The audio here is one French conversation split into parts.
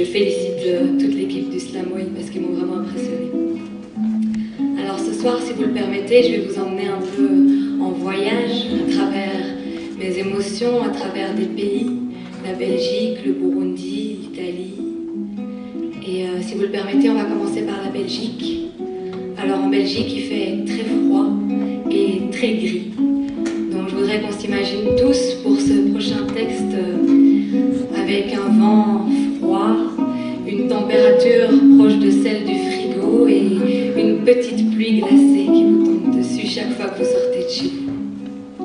félicite toute l'équipe du Slamoy parce qu'ils m'ont vraiment impressionnée. Alors ce soir, si vous le permettez, je vais vous emmener un peu en voyage à travers mes émotions, à travers des pays, la Belgique, le Burundi, l'Italie. Et si vous le permettez, on va commencer par la Belgique. Alors en Belgique, il fait très froid et très gris. Donc je voudrais qu'on s'imagine tous pour ce prochain texte avec un vent froid, une température proche de celle du frigo et une petite pluie glacée qui vous tombe dessus chaque fois que vous sortez de chez vous.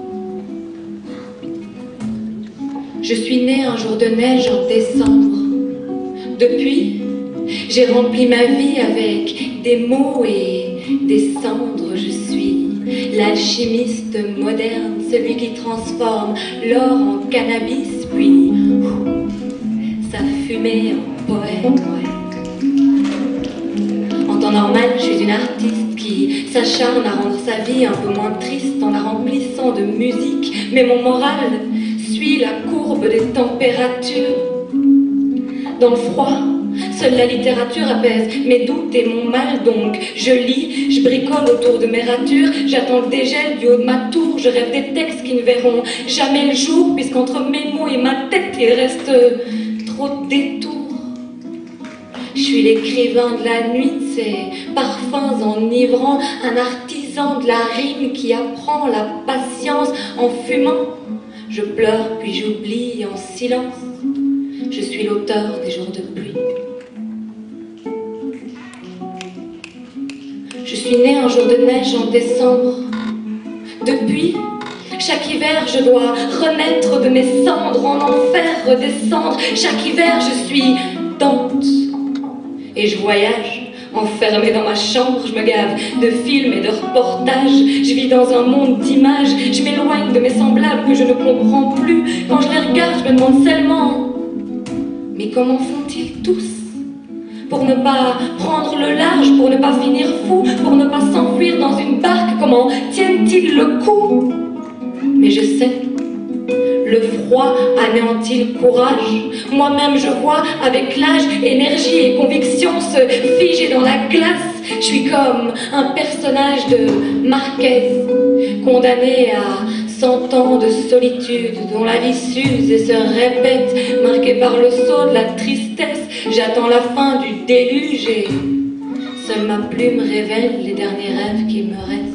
Je suis née un jour de neige en décembre. Depuis, j'ai rempli ma vie avec des mots et des cendres. Je suis l'alchimiste moderne, celui qui transforme l'or en cannabis, puis sa fumée en poème. En temps normal, je suis une artiste qui s'acharne à rendre sa vie un peu moins triste en la remplissant de musique, mais mon moral suit la courbe des températures. Dans le froid, seule la littérature apaise mes doutes et mon mal, donc je lis, je bricole autour de mes ratures, j'attends le dégel du haut de ma tour, je rêve des textes qui ne verront jamais le jour, puisqu'entre mes mots et ma tête, il reste trop de détours. Je suis l'écrivain de la nuit, de ces parfums enivrants, un artisan de la rime qui apprend la patience en fumant. Je pleure puis j'oublie en silence. Je suis l'auteur des jours de pluie. Je suis née un jour de neige en décembre. Depuis, chaque hiver, je dois renaître de mes cendres, en enfer redescendre. Chaque hiver, je suis Dante. Et je voyage, enfermée dans ma chambre, je me gave de films et de reportages. Je vis dans un monde d'images, je m'éloigne de mes semblables que je ne comprends plus. Quand je les regarde, je me demande seulement, mais comment font-ils tous pour ne pas prendre le large, pour ne pas finir fou, pour ne pas s'enfuir dans une barque? Comment tiennent-ils le coup? Mais je sais, le froid anéantit le courage. Moi-même je vois avec l'âge, énergie et conviction se figer dans la glace. Je suis comme un personnage de Marquez, condamné à 100 ans de solitude, dont la vie s'use et se répète, marquée par le sceau de la tristesse. J'attends la fin du déluge et seule ma plume révèle les derniers rêves qui me restent.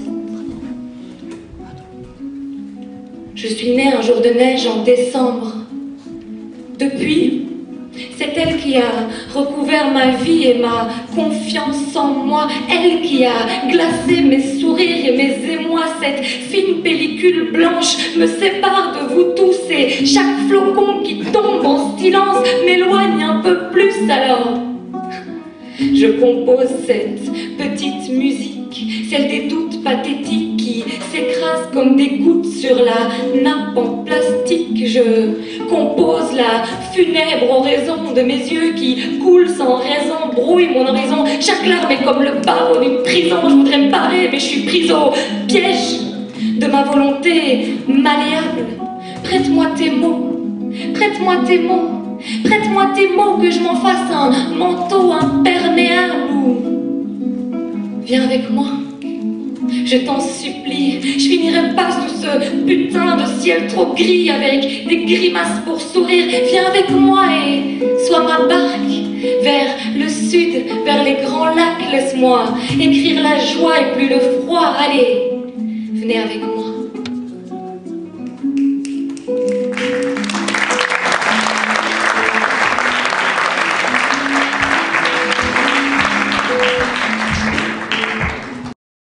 Je suis née un jour de neige en décembre. Depuis, c'est elle qui a recouvert ma vie et ma confiance en moi. Elle qui a glacé mes sourires et mes émois. Cette fine pellicule blanche me sépare de vous tous et chaque flocon qui tombe en silence m'éloigne un peu plus. Alors, je compose cette petite musique, celle des doutes pathétiques qui s'écrasent comme des gouttes sur la nappe en plastique. Je compose la funèbre oraison de mes yeux qui coulent sans raison, brouille mon horizon. Chaque larme est comme le barreau d'une prison. Je voudrais me barrer, mais je suis prise au piège de ma volonté malléable. Prête-moi tes mots, prête-moi tes mots. Prête-moi tes mots, que je m'en fasse un manteau imperméable. Ou viens avec moi, je t'en supplie. Je finirai pas sous ce putain de ciel trop gris avec des grimaces pour sourire. Viens avec moi et sois ma barque vers le sud, vers les grands lacs. Laisse-moi écrire la joie et plus le froid. Allez, venez avec moi.